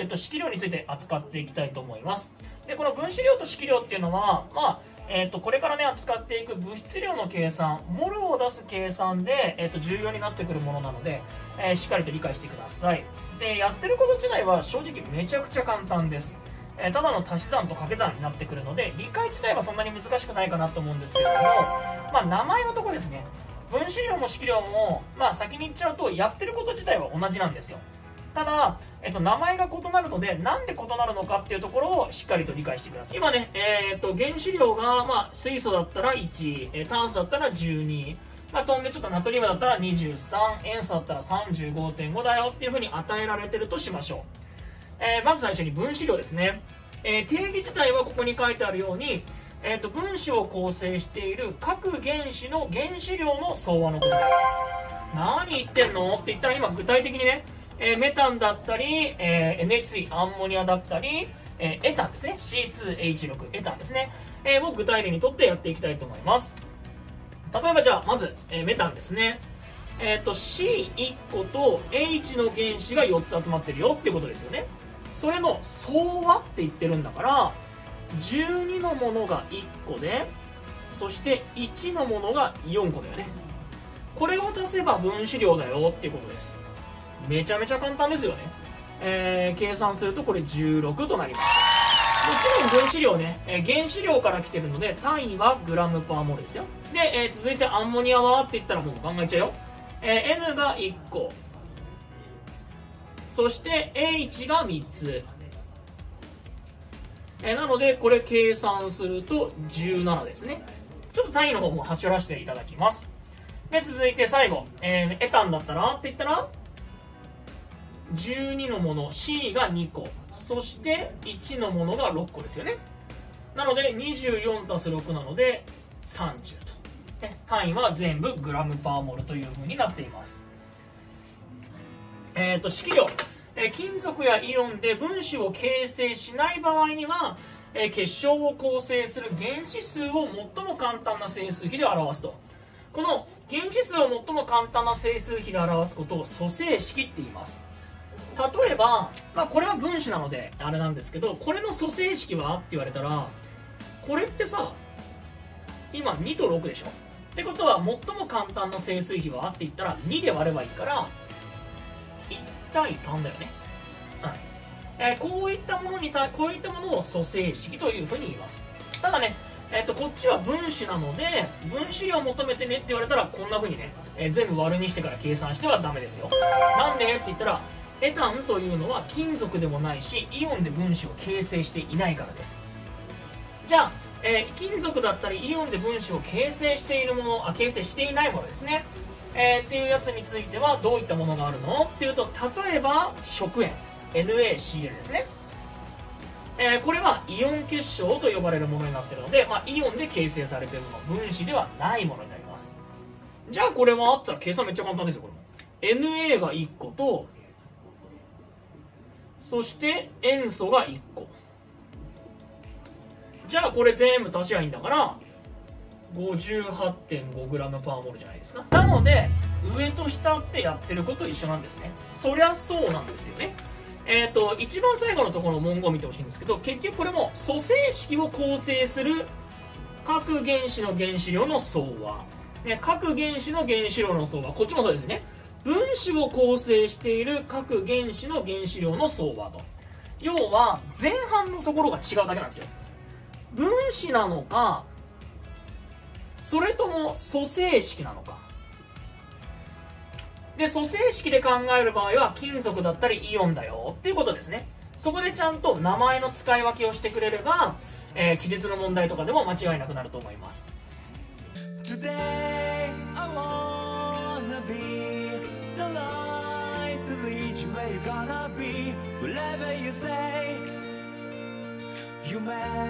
式量について扱っていきたいと思います。で、この分子量と式量っていうのは、これからね、扱っていく物質量の計算、モルを出す計算で、重要になってくるものなので、しっかりと理解してください。で、やってること自体は正直めちゃくちゃ簡単です。ただの足し算と掛け算になってくるので、理解自体はそんなに難しくないかなと思うんですけれども、名前のとこですね。分子量も式量も、先に言っちゃうと、やってること自体は同じなんですよ。ただ、名前が異なるので、なんで異なるのかっていうところをしっかりと理解してください。今ね、原子量が、水素だったら1、炭素だったら12、飛んでちょっとナトリウムだったら23、塩素だったら 35.5 だよっていう風に与えられてるとしましょう。まず最初に分子量ですね。定義自体はここに書いてあるように、分子を構成している各原子の原子量の総和のことです。何言ってんのって言ったら今具体的にね、メタンだったり、NH3 アンモニアだったり、エタンですね。C2H6 エタンですね。を具体例にとってやっていきたいと思います。例えばじゃあ、まず、メタンですね。C1 個と H の原子が4つ集まってるよってことですよね。それの総和って言ってるんだから、12のものが1個で、そして1のものが4個だよね。これを足せば分子量だよっていうことです。めちゃめちゃ簡単ですよね。計算するとこれ16となります。もちろん分子量ね、原子量から来てるので、単位はグラムパーモルですよ。で、続いてアンモニアはって言ったらもう考えちゃうよ。N が1個。そして H が3つ。なので、これ計算すると17ですね。ちょっと単位の方も走らせていただきます。で、続いて最後、エタンだったらって言ったら、12のもの、C が2個。そして、1のものが6個ですよね。なので、24たす6なので、30と。単位は全部グラムパーモルという風になっています。式量。金属やイオンで分子を形成しない場合には、結晶を構成する原子数を最も簡単な整数比で表すと。この原子数を最も簡単な整数比で表すことを組成式って言います。例えば、これは分子なのであれなんですけど、これの組成式はって言われたら、これってさ、今2と6でしょってことは最も簡単な整数比はって言ったら2で割ればいいから1対3だよね。こういったものを組成式というふうに言います。ただね、こっちは分子なので、分子量を求めてねって言われたら、こんな風にね、全部割るにしてから計算してはダメですよ。なんでって言ったら、エタンというのは金属でもないし、イオンで分子を形成していないからです。じゃあ、金属だったりイオンで分子を形成しているもの、形成していないものですね。っていうやつについてはどういったものがあるのっていうと、例えば、食塩。NaCl ですね。これはイオン結晶と呼ばれるものになっているので、イオンで形成されているもの、分子ではないものになります。じゃあこれはあったら計算めっちゃ簡単ですよ、これも。Na が1個と、そして塩素が1個。じゃあこれ全部足しゃいいんだから、58.5g パーモルじゃないですか。なので、上と下ってやってること一緒なんですね。そりゃそうなんですよね。一番最後のところの文言を見てほしいんですけど、結局これも組成式を構成する各原子の原子量の総和。各原子の原子量の総和。こっちもそうですね。分子を構成している各原子の原子量の総和と。要は、前半のところが違うだけなんですよ。分子なのか、それとも組成式なのか。で、組成式で考える場合は、金属だったりイオンだよっていうことですね。そこでちゃんと名前の使い分けをしてくれれば、記述の問題とかでも間違いなくなると思います。Today, I wanna be the light to lead you where you're gonna be, whatever you say, you may